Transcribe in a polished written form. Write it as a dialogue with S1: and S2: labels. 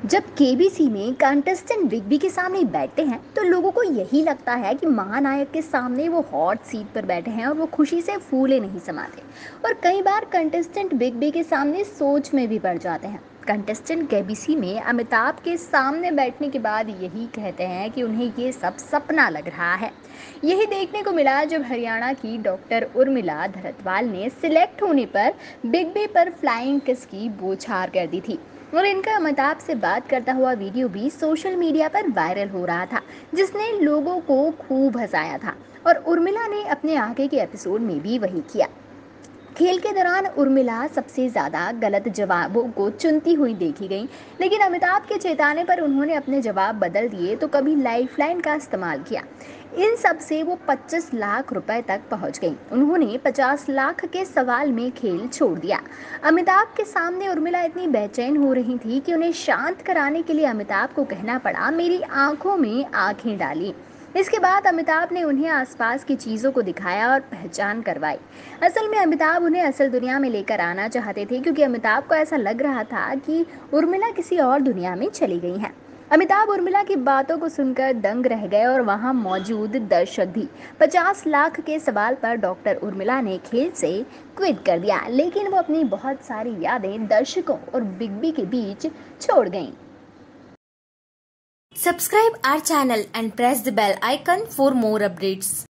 S1: जब केबीसी में contestant big B के सामने बैठते हैं तो लोगों को यही लगता है कि महानायक के सामने वो हॉट सीट पर बैठे हैं और वो खुशी से फूले नहीं समाते। और कई बार कंटेस्टेंट बिग बी के सामने सोच में भी पड़ जाते हैं। कंटेस्टेंट केबीसी में अमिताभ के सामने बैठने के बाद यही कहते हैं कि उन्हें ये सब सपना लग रहा है। यही देखने को मिला जब हरियाणा की डॉक्टर उर्मिला धरतवाल ने सिलेक्ट होने पर बिग बी पर फ्लाइंग किस की बौछार कर दी थी। और इनका अमिताभ से बात करता हुआ वीडियो भी सोशल मीडिया पर वायरल हो रहा था, जिसने लोगों को खूब हंसाया था। और उर्मिला ने अपने आगे के एपिसोड में भी वही किया। खेल के दौरान उर्मिला सबसे ज्यादा गलत जवाबों को चुनती हुई देखी गई, लेकिन अमिताभ के चेताने पर उन्होंने अपने जवाब बदल दिए तो कभी लाइफलाइन का इस्तेमाल किया। इन सब से वो 25 लाख रुपए तक पहुंच गई। उन्होंने 50 लाख के सवाल में खेल छोड़ दिया। अमिताभ के सामने उर्मिला इतनी बेचैन हो रही थी कि उन्हें शांत कराने के लिए अमिताभ को कहना पड़ा, मेरी आंखों में आंखें डाली। इसके बाद अमिताभ ने उन्हें आसपास की चीज़ों को दिखाया और पहचान करवाई। असल में अमिताभ उन्हें असल दुनिया में लेकर आना चाहते थे, क्योंकि अमिताभ को ऐसा लग रहा था कि उर्मिला किसी और दुनिया में चली गई हैं। अमिताभ उर्मिला की बातों को सुनकर दंग रह गए और वहां मौजूद दर्शक भी। 50 लाख के सवाल पर डॉक्टर उर्मिला ने खेल से क्विट कर दिया, लेकिन वो अपनी बहुत सारी यादें दर्शकों और बिग बी के बीच छोड़ गईं।
S2: Subscribe our channel and press the bell icon for more updates.